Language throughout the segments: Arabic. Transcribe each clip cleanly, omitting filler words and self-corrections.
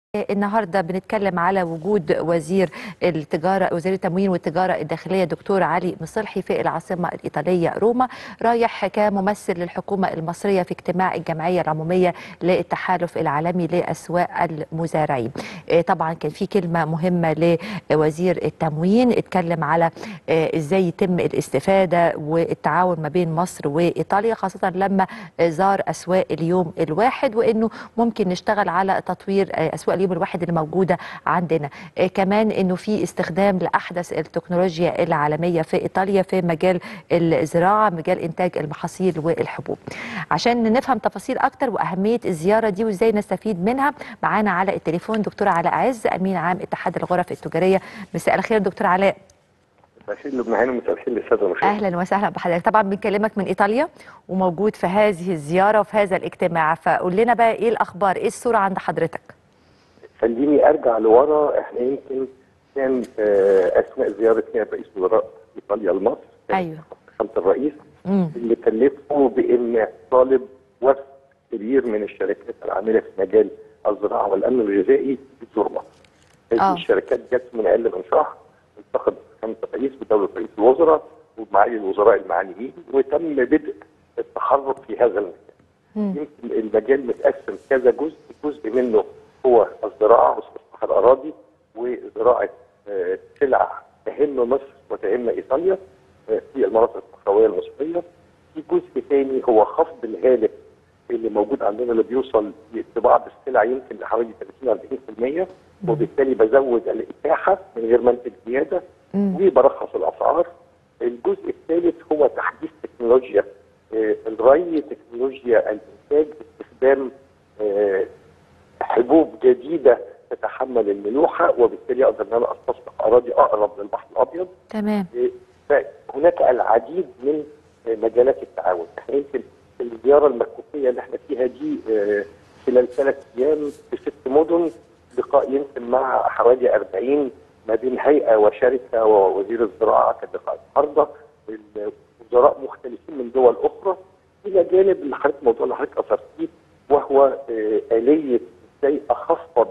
النهارده بنتكلم على وجود وزير التموين والتجاره الداخليه دكتور علي مصلحي في العاصمه الايطاليه روما، رايح كممثل للحكومه المصريه في اجتماع الجمعيه العموميه للتحالف العالمي لاسواق المزارعين. طبعا كان في كلمه مهمه لوزير التموين، اتكلم على ازاي يتم الاستفاده والتعاون ما بين مصر وايطاليا، خاصه لما زار اسواق اليوم الواحد، وانه ممكن نشتغل على تطوير اسواق اليوم الواحد اللي موجوده عندنا. كمان انه في استخدام لاحدث التكنولوجيا العالميه في ايطاليا في مجال الزراعه، مجال انتاج المحاصيل والحبوب. عشان نفهم تفاصيل اكتر واهميه الزياره دي وازاي نستفيد منها، معانا على التليفون دكتوره علاء عز، امين عام اتحاد الغرف التجاريه. مساء الخير دكتور علاء. مساء الخير لبنى هانم، مساء الخير للساده المشاهدين. اهلا وسهلا بحضرتك. طبعا بنكلمك من ايطاليا وموجود في هذه الزياره وفي هذا الاجتماع، فقول لنا بقى ايه الاخبار، ايه الصوره عند حضرتك؟ خليني ارجع لورا. احنا يمكن كان اثناء زياره نائب رئيس وزراء ايطاليا لمصر، ايوه، خامه الرئيس اللي كلفه بان طالب وفد كبير من الشركات العامله في مجال الزراعه والامن الغذائي بتزور مصر. هذه الشركات جت من اقل من شهر، التقت خامه الرئيس بدوله رئيس الوزراء ومعالي الوزراء المعنيين، وتم بدء التحرك في هذا المكان. يمكن المجال متقسم كذا جزء منه هو الزراعه واستصلاح الاراضي وزراعه سلع تهم مصر وتهم ايطاليا في المناطق الصحراويه المصريه. في جزء ثاني هو خفض الهالك اللي موجود عندنا، اللي بيوصل في بعض السلع يمكن لحوالي 30-40%، وبالتالي بزود الاتاحه من غير ما انتج زياده وبرخص الاسعار. الجزء الثالث هو تحديث تكنولوجيا الري، تكنولوجيا الانتاج باستخدام حبوب جديده تتحمل الملوحه، وبالتالي اقدر ان انا استصلح اراضي اقرب للبحر الابيض. تمام. فهناك العديد من مجالات التعاون. احنا يمكن الزياره المكوكيه اللي احنا فيها دي خلال 3 ايام في 6 مدن، لقاء يمكن مع حوالي 40 ما بين هيئه وشركه ووزير الزراعه، كان لقاء النهارده وزراء مختلفين من دول اخرى، الى جانب اللي حضرتك الموضوع اللي حضرتك اثرتيه، وهو اليه ازاي اخفض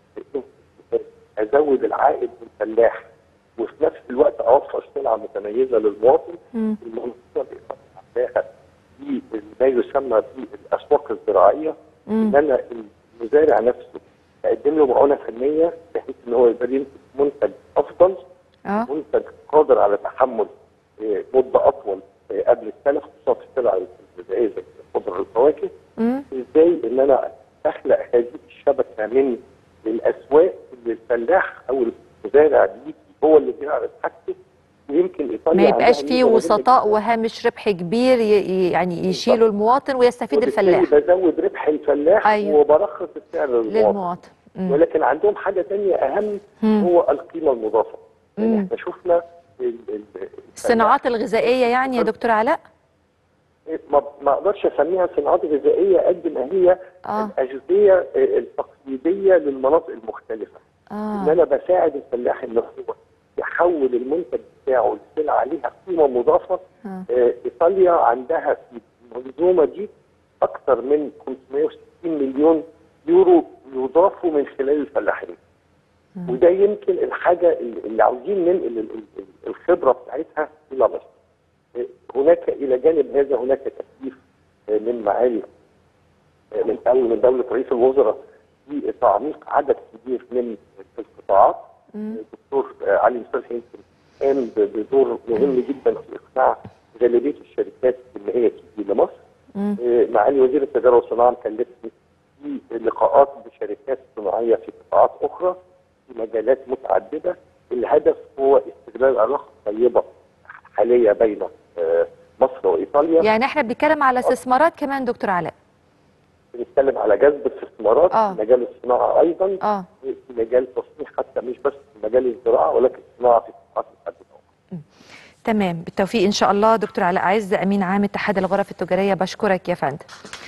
ازود العائد للفلاح وفي نفس الوقت اوفر سلعه متميزه للمواطن. المنظومه اللي عندها في ما يسمى بالاسواق الزراعيه، ان انا المزارع نفسه اقدم له معونه فنيه بحيث ان هو يقدر ينتج منتج افضل، منتج قادر على تحمل مده اطول قبل التلف، خصوصا في السلع الغذائيه زي الخضر والفواكه. ازاي ان انا اخلق هذه الشبكه من الاسواق اللي الفلاح او المزارع دي هو اللي بيعرف حاجته، ويمكن ايطاليا ما يبقاش فيه وسطاء وهامش ربح كبير يعني يشيله المواطن ويستفيد الفلاح. بزود ربح الفلاح. أيوة. وبرخص السعر للمواطن. ولكن عندهم حاجه ثانيه اهم، هو القيمه المضافه. يعني احنا شفنا الصناعات الغذائيه يعني يا دكتور علاء؟ ما اقدرش اسميها صناعات غذائيه قد ما هي الاغذيه التقليديه للمناطق المختلفه. ان انا بساعد الفلاح ان هو يحول المنتج بتاعه لسلعه ليها قيمه مضافه. ايطاليا عندها في المنظومه دي اكثر من 560 مليون يورو يضافوا من خلال الفلاحين. وده يمكن الحاجه اللي عاوزين ننقل الخبره بتاعتها الى مصر. هناك الى جانب هذا هناك تكليف من معالي من دوله رئيس الوزراء في تعميق عدد كبير من القطاعات. الدكتور علي مصلحي يمكن قام بدور مهم جدا في اقناع غالبيه الشركات ان هي تيجي لمصر. معالي وزير التجاره والصناعه كلفني في لقاءات بشركات صناعيه في قطاعات اخرى في مجالات متعدده. الهدف هو استغلال علاقه طيبه حاليه بين مصر وايطاليا. يعني احنا بنتكلم على استثمارات كمان دكتور علاء؟ بنتكلم على جذب استثمارات في مجال الصناعه ايضا، في مجال التصنيع، حتى مش بس في مجال الزراعه ولكن الصناعه في قطاعات متعدده. تمام، بالتوفيق ان شاء الله. دكتور علاء عز، امين عام اتحاد الغرف التجاريه، بشكرك يا فندم.